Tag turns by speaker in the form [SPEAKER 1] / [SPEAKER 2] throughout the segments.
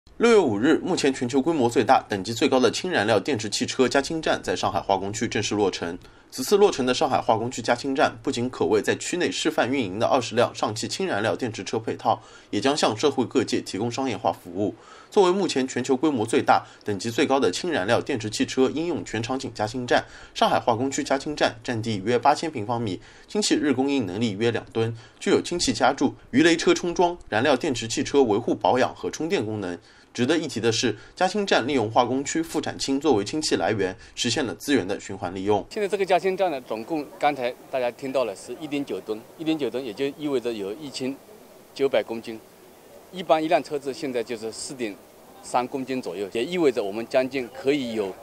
[SPEAKER 1] 6月5日，目前全球规模最大、等级最高的氢燃料电池汽车加氢站在上海化工区正式落成。此次落成的上海化工区加氢站，不仅可为在区内示范运营的20辆上汽氢燃料电池车配套，也将向社会各界提供商业化服务。作为目前全球规模最大、等级最高的氢燃料电池汽车应用全场景加氢站，上海化工区加氢站占地约8000平方米，氢气日供应能力约2吨，具有氢气加注、鱼雷车充装、燃料电池汽车维护保养和充电功能。值得一提的是，加氢站利用化工区副产氢作为氢气来源，实现了资源的循环利用。
[SPEAKER 2] 现在这个加氢站呢，总共刚才大家听到了是1.9吨，1.9吨也就意味着有1900公斤。一般一辆车子现在就是4.3公斤左右，也意味着我们将近可以有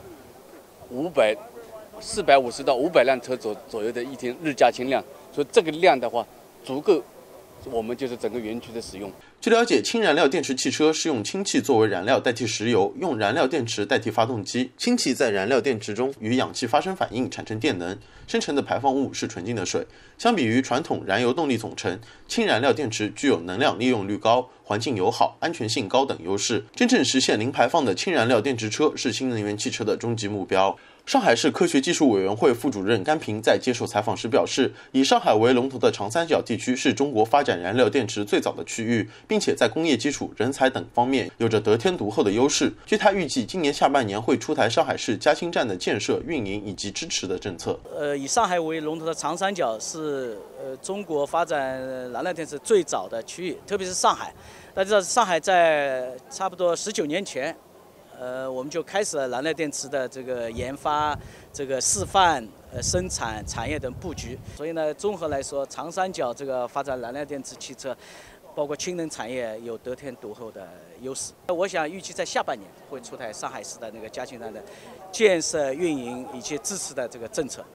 [SPEAKER 2] 450到500辆车左右的一天日加氢量，所以这个量的话，足够我们就是整个园区的使用。
[SPEAKER 1] 据了解，氢燃料电池汽车是用氢气作为燃料代替石油，用燃料电池代替发动机，氢气在燃料电池中与氧气发生反应，产生电能，生成的排放物是纯净的水。相比于传统燃油动力总成，氢燃料电池具有能量利用率高、环境友好、安全性高等优势。真正实现零排放的氢燃料电池车是新能源汽车的终极目标。上海市科学技术委员会副主任甘平在接受采访时表示，以上海为龙头的长三角地区是中国发展燃料电池最早的区域，并且在工业基础、人才等方面有着得天独厚的优势。据他预计，今年下半年会出台上海市加氢站的建设、运营以及支持的政策。
[SPEAKER 3] 以上海为龙头的长三角是中国发展燃料电池最早的区域，特别是上海。大家知道，上海在差不多19年前。我们就开始了燃料电池的这个研发、这个示范、生产、产业等布局。所以呢，综合来说，长三角这个发展燃料电池汽车，包括氢能产业有得天独厚的优势。我想预计在下半年会出台上海市的那个加氢站的建设、运营以及支持的这个政策。